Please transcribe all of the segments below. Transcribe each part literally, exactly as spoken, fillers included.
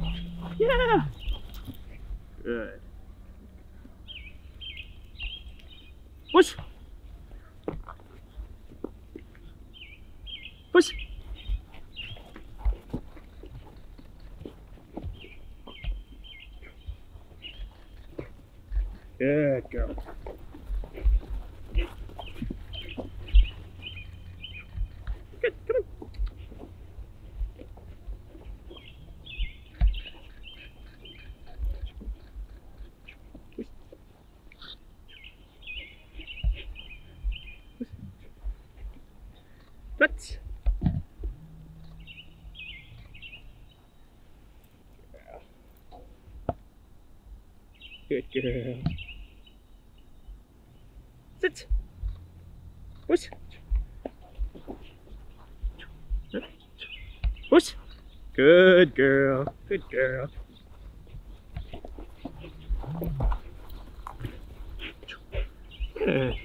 Yeah. Good. Push. Push. Good girl. Good, come on. Push. Good girl. Sit. Push. Push. Good girl. Good girl. Good.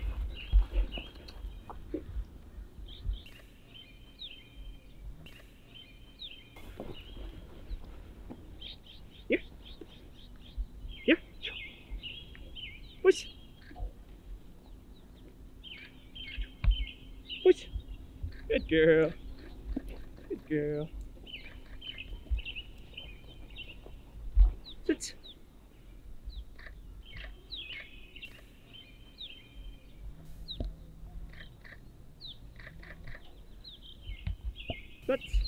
Here. Here. Push. Push. Good girl. Good girl. Sit. Sit.